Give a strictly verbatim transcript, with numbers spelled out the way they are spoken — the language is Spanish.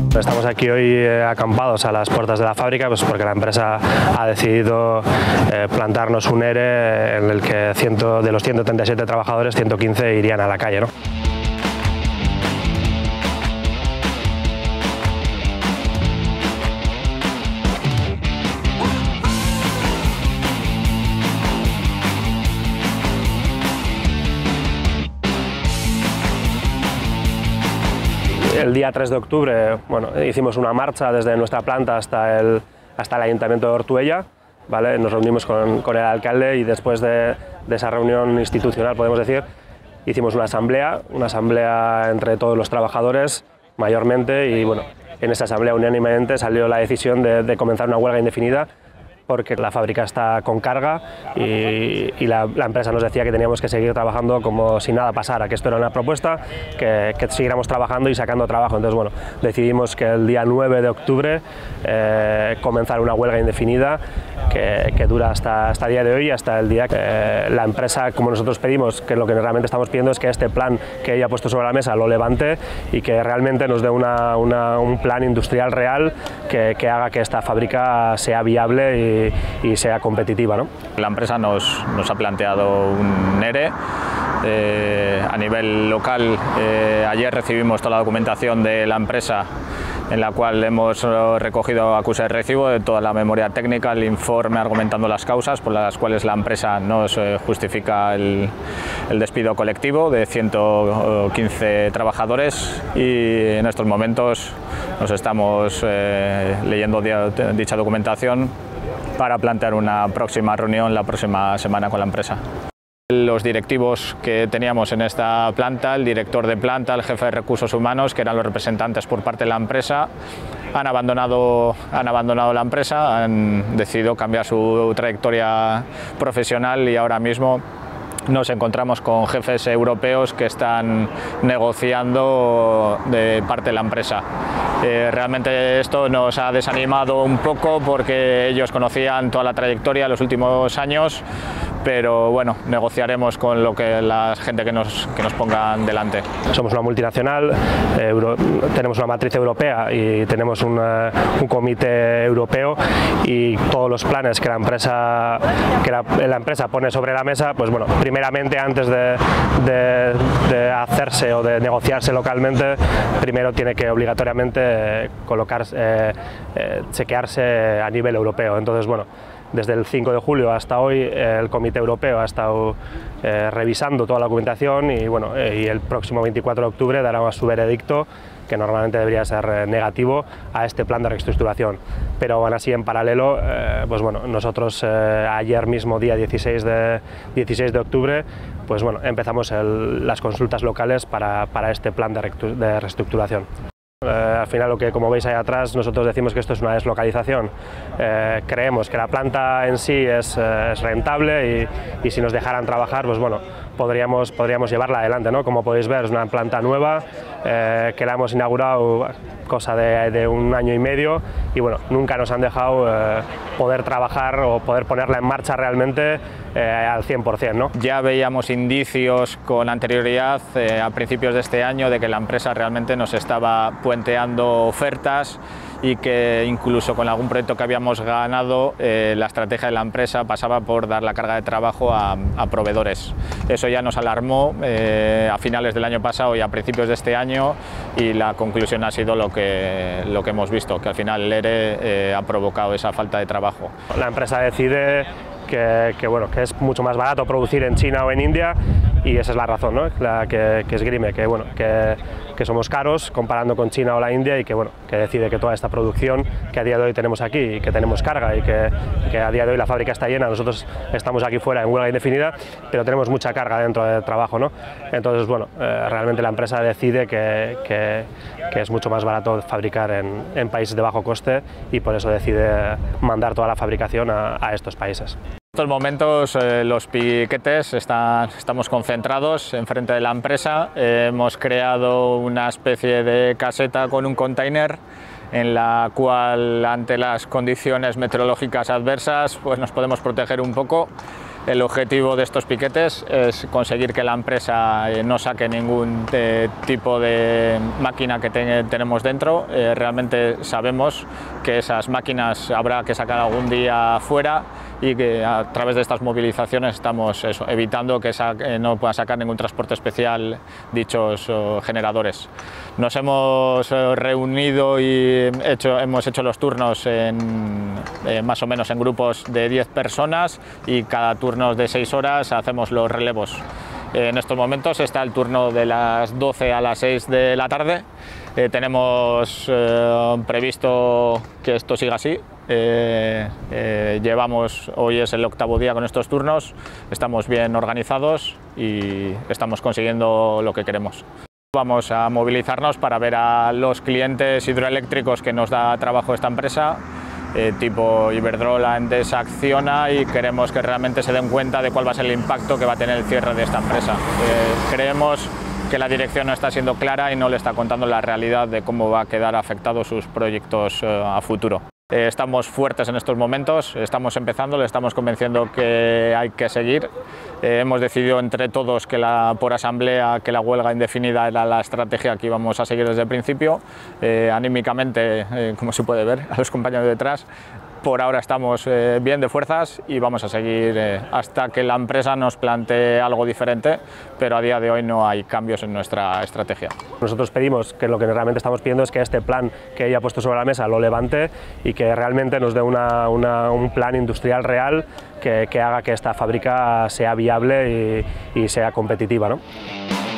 Estamos aquí hoy eh, acampados a las puertas de la fábrica pues porque la empresa ha decidido eh, plantarnos un ERE en el que ciento, de los ciento treinta y siete trabajadores, ciento quince irían a la calle, ¿no? El día tres de octubre bueno, hicimos una marcha desde nuestra planta hasta el, hasta el Ayuntamiento de Ortuella, ¿vale? Nos reunimos con, con el alcalde y después de, de esa reunión institucional, podemos decir, hicimos una asamblea, una asamblea entre todos los trabajadores mayormente y bueno, en esa asamblea unánimemente salió la decisión de, de comenzar una huelga indefinida porque la fábrica está con carga y, y la, la empresa nos decía que teníamos que seguir trabajando como si nada pasara, que esto era una propuesta, que, que siguiéramos trabajando y sacando trabajo. Entonces, bueno, decidimos que el día nueve de octubre eh, comenzar una huelga indefinida que, que dura hasta, hasta el día de hoy, hasta el día que eh, la empresa, como nosotros pedimos, que lo que realmente estamos pidiendo es que este plan que ella ha puesto sobre la mesa lo levante y que realmente nos dé una, una, un plan industrial real que, que haga que esta fábrica sea viable y y sea competitiva, ¿no? La empresa nos, nos ha planteado un ERE. Eh, a nivel local, eh, ayer recibimos toda la documentación de la empresa en la cual hemos recogido acuse de recibo de toda la memoria técnica, el informe argumentando las causas por las cuales la empresa no se justifica el, el despido colectivo de ciento quince trabajadores y en estos momentos nos estamos eh, leyendo dicha documentación para plantear una próxima reunión la próxima semana con la empresa. Los directivos que teníamos en esta planta, el director de planta, el jefe de recursos humanos, que eran los representantes por parte de la empresa, han abandonado, han abandonado la empresa, han decidido cambiar su trayectoria profesional y ahora mismo nos encontramos con jefes europeos que están negociando de parte de la empresa. Eh, realmente esto nos ha desanimado un poco porque ellos conocían toda la trayectoria de los últimos años, pero bueno, negociaremos con lo que la gente que nos, que nos pongan delante. Somos una multinacional, eh, Euro, tenemos una matriz europea y tenemos un, uh, un comité europeo y todos los planes que la empresa que la, la empresa pone sobre la mesa, pues bueno, primeramente antes de, de, de hacerse o de negociarse localmente, primero tiene que obligatoriamente colocarse, eh, eh, chequearse a nivel europeo. Entonces, bueno, desde el cinco de julio hasta hoy el Comité Europeo ha estado eh, revisando toda la documentación y, bueno, eh, y el próximo veinticuatro de octubre dará su veredicto, que normalmente debería ser eh, negativo, a este plan de reestructuración. Pero aún así, en paralelo, eh, pues bueno, nosotros eh, ayer mismo, día dieciséis de octubre, pues bueno, empezamos el, las consultas locales para, para este plan de, de reestructuración. Eh, al final, lo que como veis ahí atrás, nosotros decimos que esto es una deslocalización. Eh, creemos que la planta en sí es, eh, es rentable y, y si nos dejaran trabajar, pues bueno, podríamos, podríamos llevarla adelante, ¿no? Como podéis ver, es una planta nueva eh, que la hemos inaugurado cosa de, de un año y medio y bueno, nunca nos han dejado eh, poder trabajar o poder ponerla en marcha realmente eh, al cien por cien, ¿no? Ya veíamos indicios con anterioridad eh, a principios de este año de que la empresa realmente nos estaba puenteando ofertas y que incluso con algún proyecto que habíamos ganado eh, la estrategia de la empresa pasaba por dar la carga de trabajo a, a proveedores. Eso ya nos alarmó eh, a finales del año pasado y a principios de este año y la conclusión ha sido lo que, lo que hemos visto, que al final el ERE eh, ha provocado esa falta de trabajo. La empresa decide que, que, bueno, que es mucho más barato producir en China o en India y esa es la razón, ¿no? La que, que esgrime, que, bueno, que, que somos caros comparando con China o la India y que, bueno, que decide que toda esta producción que a día de hoy tenemos aquí y que tenemos carga y que, que a día de hoy la fábrica está llena, nosotros estamos aquí fuera en huelga indefinida, pero tenemos mucha carga dentro del trabajo, ¿no? Entonces, bueno, eh, realmente la empresa decide que, que, que es mucho más barato fabricar en, en países de bajo coste y por eso decide mandar toda la fabricación a, a estos países. En estos momentos eh, los piquetes están, estamos concentrados enfrente de la empresa. Eh, hemos creado una especie de caseta con un container en la cual ante las condiciones meteorológicas adversas pues nos podemos proteger un poco. El objetivo de estos piquetes es conseguir que la empresa no saque ningún eh, tipo de máquina que te tenemos dentro. Eh, realmente sabemos que esas máquinas habrá que sacar algún día fuera y que a través de estas movilizaciones estamos eso, evitando que sa eh, no puedan sacar ningún transporte especial dichos oh, generadores. Nos hemos eh, reunido y hecho, hemos hecho los turnos en, eh, más o menos en grupos de diez personas y cada turno de seis horas hacemos los relevos. En estos momentos está el turno de las doce a las seis de la tarde. Eh, tenemos eh, previsto que esto siga así. Eh, eh, llevamos, hoy es el octavo día con estos turnos, estamos bien organizados y estamos consiguiendo lo que queremos. Vamos a movilizarnos para ver a los clientes hidroeléctricos que nos da trabajo esta empresa, eh, tipo Iberdrola, Endesa, Acciona, y queremos que realmente se den cuenta de cuál va a ser el impacto que va a tener el cierre de esta empresa. Eh, creemos que la dirección no está siendo clara y no le está contando la realidad de cómo va a quedar afectados sus proyectos eh, a futuro. Eh, estamos fuertes en estos momentos, estamos empezando, le estamos convenciendo que hay que seguir. Eh, hemos decidido entre todos que la, por asamblea que la huelga indefinida era la estrategia que íbamos a seguir desde el principio. Eh, anímicamente, eh, como se puede ver a los compañeros detrás, por ahora estamos eh, bien de fuerzas y vamos a seguir eh, hasta que la empresa nos plantee algo diferente, pero a día de hoy no hay cambios en nuestra estrategia. Nosotros pedimos que lo que realmente estamos pidiendo es que este plan que ella ha puesto sobre la mesa lo levante y que realmente nos dé una, una, un plan industrial real que, que haga que esta fábrica sea viable y, y sea competitiva, ¿no?